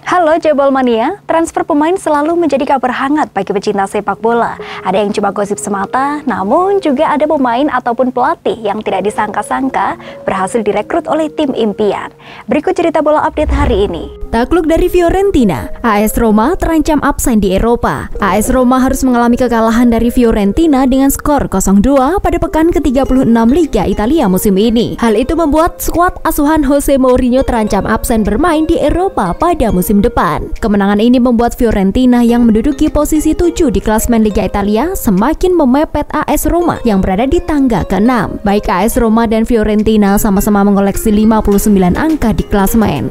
Halo Jebol Mania, transfer pemain selalu menjadi kabar hangat bagi pecinta sepak bola. Ada yang cuma gosip semata, namun juga ada pemain ataupun pelatih yang tidak disangka-sangka berhasil direkrut oleh tim impian. Berikut cerita bola update hari ini. Takluk dari Fiorentina, AS Roma terancam absen di Eropa. AS Roma harus mengalami kekalahan dari Fiorentina dengan skor 0-2 pada pekan ke-36 Liga Italia musim ini. Hal itu membuat skuad asuhan Jose Mourinho terancam absen bermain di Eropa pada musim depan. Kemenangan ini membuat Fiorentina yang menduduki posisi 7 di klasemen Liga Italia semakin memepet AS Roma yang berada di tangga ke-6. Baik AS Roma dan Fiorentina sama-sama mengoleksi 59 angka di klasemen.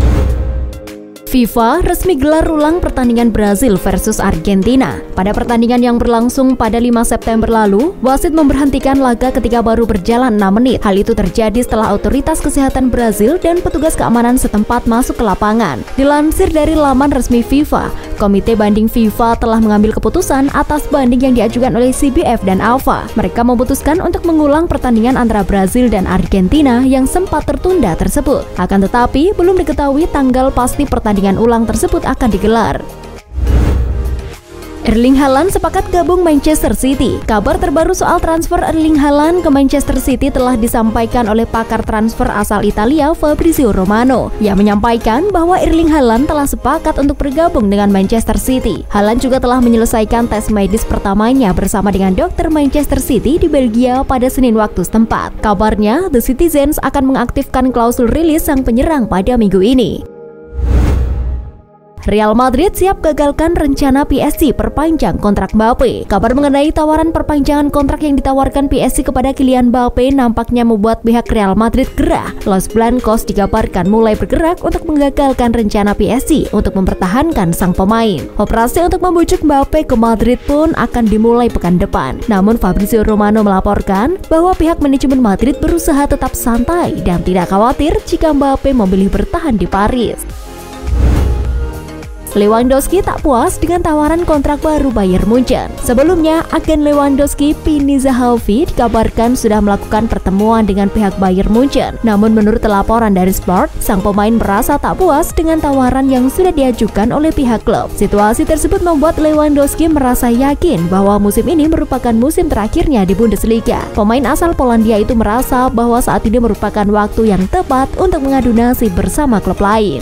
FIFA resmi gelar ulang pertandingan Brazil versus Argentina. Pada pertandingan yang berlangsung pada 5 September lalu, wasit memberhentikan laga ketika baru berjalan 6 menit. Hal itu terjadi setelah otoritas kesehatan Brazil dan petugas keamanan setempat masuk ke lapangan. Dilansir dari laman resmi FIFA, Komite Banding FIFA telah mengambil keputusan atas banding yang diajukan oleh CBF dan ALFA. Mereka memutuskan untuk mengulang pertandingan antara Brazil dan Argentina yang sempat tertunda tersebut. Akan tetapi, belum diketahui tanggal pasti pertandingan ulang tersebut akan digelar. Erling Haaland sepakat gabung Manchester City. Kabar terbaru soal transfer Erling Haaland ke Manchester City telah disampaikan oleh pakar transfer asal Italia Fabrizio Romano, yang menyampaikan bahwa Erling Haaland telah sepakat untuk bergabung dengan Manchester City. Haaland juga telah menyelesaikan tes medis pertamanya bersama dengan dokter Manchester City di Belgia pada Senin waktu setempat. Kabarnya, The Citizens akan mengaktifkan klausul rilis sang penyerang pada minggu ini. Real Madrid siap gagalkan rencana PSG perpanjang kontrak Mbappe. Kabar mengenai tawaran perpanjangan kontrak yang ditawarkan PSG kepada Kylian Mbappe nampaknya membuat pihak Real Madrid gerah. Los Blancos dikabarkan mulai bergerak untuk menggagalkan rencana PSG untuk mempertahankan sang pemain. Operasi untuk membujuk Mbappe ke Madrid pun akan dimulai pekan depan. Namun Fabrizio Romano melaporkan bahwa pihak manajemen Madrid berusaha tetap santai dan tidak khawatir jika Mbappe memilih bertahan di Paris. Lewandowski tak puas dengan tawaran kontrak baru Bayern Munchen. Sebelumnya, agen Lewandowski, Pini Zahavi, dikabarkan sudah melakukan pertemuan dengan pihak Bayern Munchen. Namun menurut laporan dari Sport, sang pemain merasa tak puas dengan tawaran yang sudah diajukan oleh pihak klub. Situasi tersebut membuat Lewandowski merasa yakin bahwa musim ini merupakan musim terakhirnya di Bundesliga. Pemain asal Polandia itu merasa bahwa saat ini merupakan waktu yang tepat untuk mengadu nasib bersama klub lain.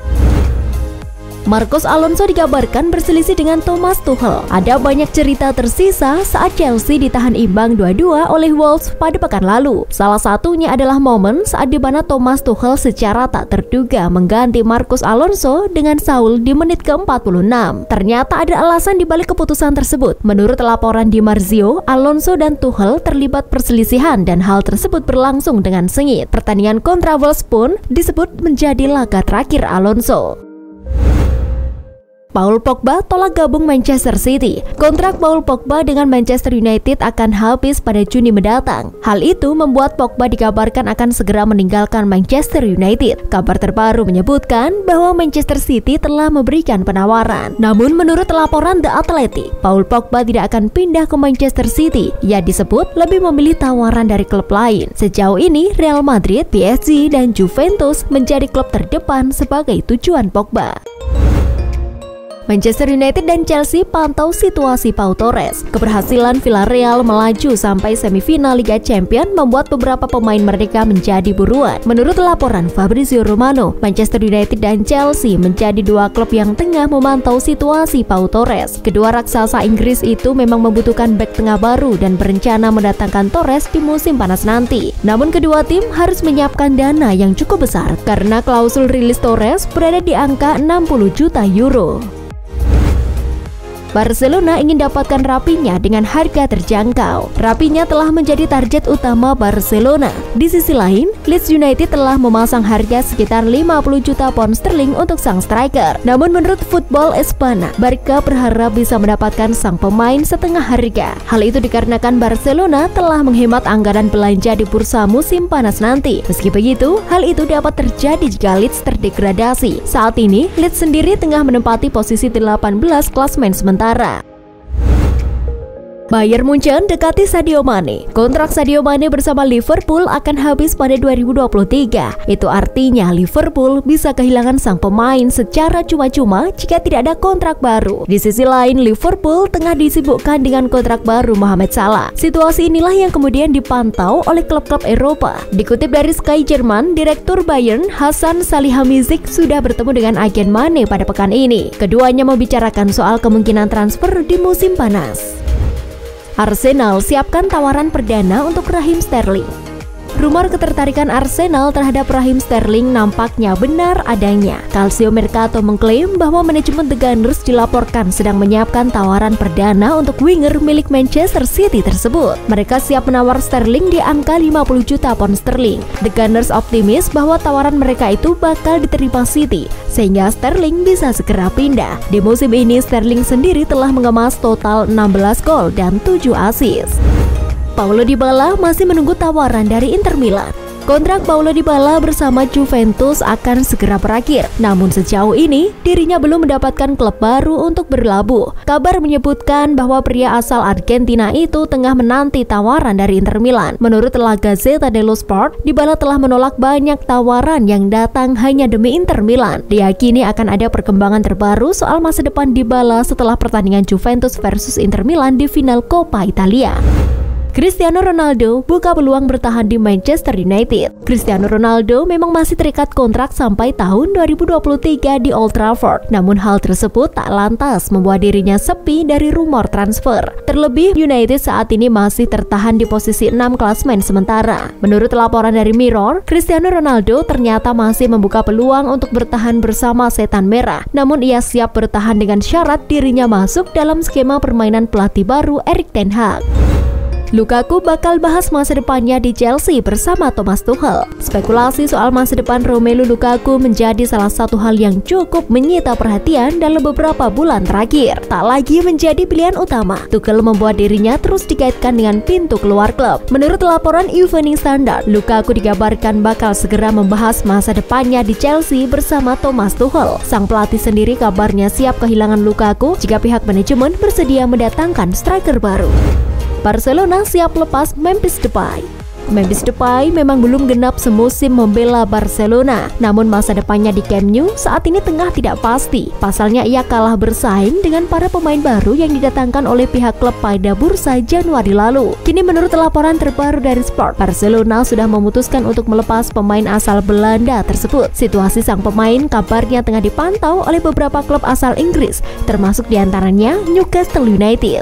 Marcos Alonso dikabarkan berselisih dengan Thomas Tuchel. Ada banyak cerita tersisa saat Chelsea ditahan imbang 2-2 oleh Wolves pada pekan lalu. Salah satunya adalah momen saat di mana Thomas Tuchel secara tak terduga mengganti Marcos Alonso dengan Saul di menit ke-46. Ternyata ada alasan di balik keputusan tersebut. Menurut laporan Di Marzio, Alonso dan Tuchel terlibat perselisihan dan hal tersebut berlangsung dengan sengit. Pertandingan kontra Wolves pun disebut menjadi laga terakhir Alonso. Paul Pogba tolak gabung Manchester City. Kontrak Paul Pogba dengan Manchester United akan habis pada Juni mendatang. Hal itu membuat Pogba dikabarkan akan segera meninggalkan Manchester United. Kabar terbaru menyebutkan bahwa Manchester City telah memberikan penawaran. Namun menurut laporan The Athletic, Paul Pogba tidak akan pindah ke Manchester City. Ia disebut lebih memilih tawaran dari klub lain. Sejauh ini Real Madrid, PSG, dan Juventus menjadi klub terdepan sebagai tujuan Pogba. Manchester United dan Chelsea pantau situasi Pau Torres. Keberhasilan Villarreal melaju sampai semifinal Liga Champions membuat beberapa pemain mereka menjadi buruan. Menurut laporan Fabrizio Romano, Manchester United dan Chelsea menjadi dua klub yang tengah memantau situasi Pau Torres. Kedua raksasa Inggris itu memang membutuhkan bek tengah baru dan berencana mendatangkan Torres di musim panas nanti. Namun kedua tim harus menyiapkan dana yang cukup besar karena klausul rilis Torres berada di angka 60 juta euro. Barcelona ingin dapatkan Rafinha dengan harga terjangkau. Rafinha telah menjadi target utama Barcelona. Di sisi lain, Leeds United telah memasang harga sekitar 50 juta pound sterling untuk sang striker. Namun menurut Football Espana, Barca berharap bisa mendapatkan sang pemain setengah harga. Hal itu dikarenakan Barcelona telah menghemat anggaran belanja di bursa musim panas nanti. Meski begitu, hal itu dapat terjadi jika Leeds terdegradasi. Saat ini, Leeds sendiri tengah menempati posisi 18 klasemen sementara. Bayern Munchen dekati Sadio Mane. Kontrak Sadio Mane bersama Liverpool akan habis pada 2023. Itu artinya Liverpool bisa kehilangan sang pemain secara cuma-cuma jika tidak ada kontrak baru. Di sisi lain, Liverpool tengah disibukkan dengan kontrak baru Mohamed Salah. Situasi inilah yang kemudian dipantau oleh klub-klub Eropa. Dikutip dari Sky Jerman, Direktur Bayern Hasan Salihamidzic sudah bertemu dengan agen Mane pada pekan ini. Keduanya membicarakan soal kemungkinan transfer di musim panas. Arsenal siapkan tawaran perdana untuk Raheem Sterling. Rumor ketertarikan Arsenal terhadap Raheem Sterling nampaknya benar adanya. Calcio Mercato mengklaim bahwa manajemen The Gunners dilaporkan sedang menyiapkan tawaran perdana untuk winger milik Manchester City tersebut. Mereka siap menawar Sterling di angka 50 juta pound sterling. The Gunners optimis bahwa tawaran mereka itu bakal diterima City, sehingga Sterling bisa segera pindah. Di musim ini, Sterling sendiri telah mengemas total 16 gol dan 7 assist. Paulo Dybala masih menunggu tawaran dari Inter Milan. Kontrak Paulo Dybala bersama Juventus akan segera berakhir. Namun sejauh ini, dirinya belum mendapatkan klub baru untuk berlabuh. Kabar menyebutkan bahwa pria asal Argentina itu tengah menanti tawaran dari Inter Milan. Menurut La Gazzetta dello Sport, Dybala telah menolak banyak tawaran yang datang hanya demi Inter Milan. Diyakini akan ada perkembangan terbaru soal masa depan Dybala setelah pertandingan Juventus versus Inter Milan di final Coppa Italia. Cristiano Ronaldo buka peluang bertahan di Manchester United. Cristiano Ronaldo memang masih terikat kontrak sampai tahun 2023 di Old Trafford. Namun hal tersebut tak lantas membuat dirinya sepi dari rumor transfer. Terlebih, United saat ini masih tertahan di posisi 6 klasemen sementara. Menurut laporan dari Mirror, Cristiano Ronaldo ternyata masih membuka peluang untuk bertahan bersama Setan Merah. Namun ia siap bertahan dengan syarat dirinya masuk dalam skema permainan pelatih baru Erik ten Hag. Lukaku bakal bahas masa depannya di Chelsea bersama Thomas Tuchel. Spekulasi soal masa depan Romelu Lukaku menjadi salah satu hal yang cukup menyita perhatian dalam beberapa bulan terakhir. Tak lagi menjadi pilihan utama. Tuchel membuat dirinya terus dikaitkan dengan pintu keluar klub. Menurut laporan Evening Standard, Lukaku dikabarkan bakal segera membahas masa depannya di Chelsea bersama Thomas Tuchel. Sang pelatih sendiri kabarnya siap kehilangan Lukaku jika pihak manajemen bersedia mendatangkan striker baru. Barcelona siap lepas Memphis Depay. Memphis Depay memang belum genap semusim membela Barcelona, namun masa depannya di Camp Nou saat ini tengah tidak pasti. Pasalnya ia kalah bersaing dengan para pemain baru yang didatangkan oleh pihak klub pada bursa Januari lalu. Kini menurut laporan terbaru dari Sport, Barcelona sudah memutuskan untuk melepas pemain asal Belanda tersebut. Situasi sang pemain kabarnya tengah dipantau oleh beberapa klub asal Inggris, termasuk diantaranya Newcastle United.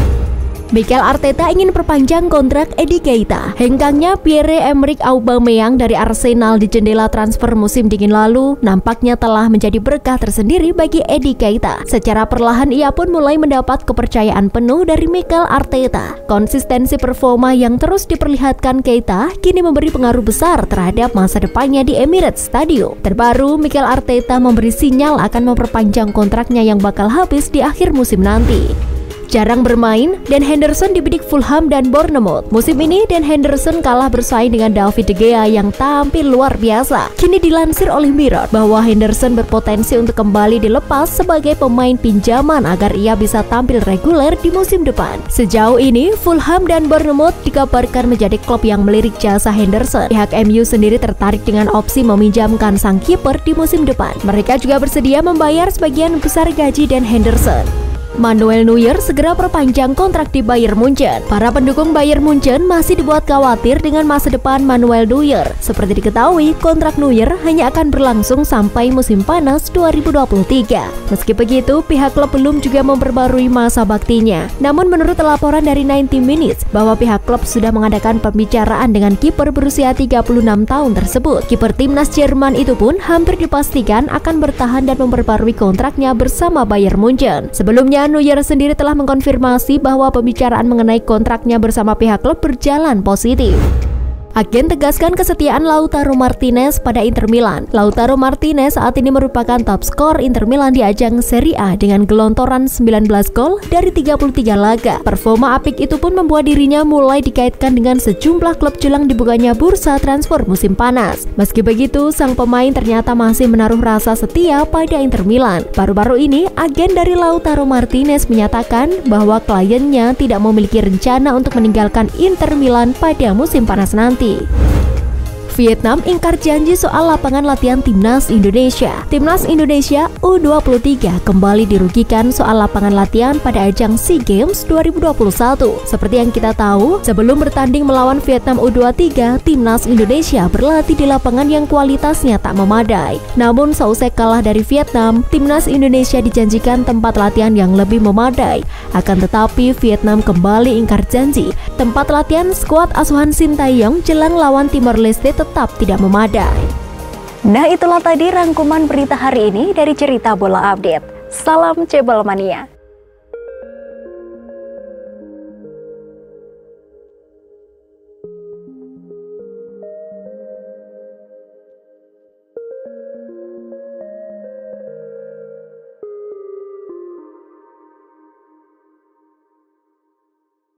Mikel Arteta ingin perpanjang kontrak Eddie Keita. Hengkangnya Pierre-Emerick Aubameyang dari Arsenal di jendela transfer musim dingin lalu nampaknya telah menjadi berkah tersendiri bagi Eddie Keita. Secara perlahan ia pun mulai mendapat kepercayaan penuh dari Mikel Arteta. Konsistensi performa yang terus diperlihatkan Keita kini memberi pengaruh besar terhadap masa depannya di Emirates Stadium. Terbaru, Mikel Arteta memberi sinyal akan memperpanjang kontraknya yang bakal habis di akhir musim nanti. Jarang bermain, Dan Henderson dibidik Fulham dan Bournemouth. Musim ini Dan Henderson kalah bersaing dengan David De Gea yang tampil luar biasa. Kini dilansir oleh Mirror bahwa Henderson berpotensi untuk kembali dilepas sebagai pemain pinjaman agar ia bisa tampil reguler di musim depan. Sejauh ini, Fulham dan Bournemouth dikabarkan menjadi klub yang melirik jasa Henderson. Pihak MU sendiri tertarik dengan opsi meminjamkan sang kiper di musim depan. Mereka juga bersedia membayar sebagian besar gaji Dan Henderson. Manuel Neuer segera perpanjang kontrak di Bayern Munchen. Para pendukung Bayern Munchen masih dibuat khawatir dengan masa depan Manuel Neuer. Seperti diketahui, kontrak Neuer hanya akan berlangsung sampai musim panas 2023. Meski begitu, pihak klub belum juga memperbarui masa baktinya. Namun menurut laporan dari 90 Minutes bahwa pihak klub sudah mengadakan pembicaraan dengan kiper berusia 36 tahun tersebut. Kiper timnas Jerman itu pun hampir dipastikan akan bertahan dan memperbarui kontraknya bersama Bayern Munchen. Sebelumnya, Neuer sendiri telah mengkonfirmasi bahwa pembicaraan mengenai kontraknya bersama pihak klub berjalan positif. Agen tegaskan kesetiaan Lautaro Martinez pada Inter Milan. Lautaro Martinez saat ini merupakan top skor Inter Milan di ajang Serie A dengan gelontoran 19 gol dari 33 laga. Performa apik itu pun membuat dirinya mulai dikaitkan dengan sejumlah klub jelang dibukanya bursa transfer musim panas. Meski begitu, sang pemain ternyata masih menaruh rasa setia pada Inter Milan. Baru-baru ini, agen dari Lautaro Martinez menyatakan bahwa kliennya tidak memiliki rencana untuk meninggalkan Inter Milan pada musim panas nanti. Vietnam ingkar janji soal lapangan latihan Timnas Indonesia. Timnas Indonesia U23 kembali dirugikan soal lapangan latihan pada ajang SEA Games 2021. Seperti yang kita tahu, sebelum bertanding melawan Vietnam U23, Timnas Indonesia berlatih di lapangan yang kualitasnya tak memadai. Namun seusai kalah dari Vietnam, Timnas Indonesia dijanjikan tempat latihan yang lebih memadai. Akan tetapi Vietnam kembali ingkar janji. Tempat latihan skuad asuhan Sintayong jelang lawan Timor Leste tetap tidak memadai. Nah, itulah tadi rangkuman berita hari ini dari Cerita Bola Update. Salam Cebol Mania.